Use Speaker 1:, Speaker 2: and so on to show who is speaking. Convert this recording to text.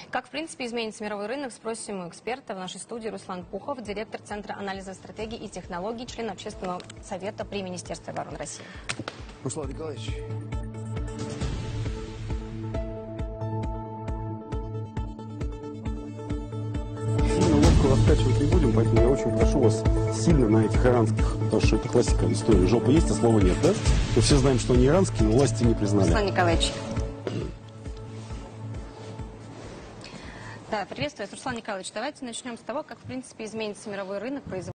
Speaker 1: Как, в принципе, изменится мировой рынок, спросим у эксперта. В нашей студии Руслан Пухов, директор Центра анализа стратегий и технологий, член Общественного совета при Министерстве обороны России.
Speaker 2: Руслан Николаевич.
Speaker 3: Сильно лодку раскачивать не будем, поэтому я очень прошу вас сильно на этих иранских, потому что это классика истории. Жопа есть, а слова нет, да? Мы все знаем, что они иранские, но власти не признали.
Speaker 1: Руслан Николаевич. Да, приветствую вас, Руслан Николаевич. Давайте начнем с того, как, в принципе, изменится мировой рынок производства.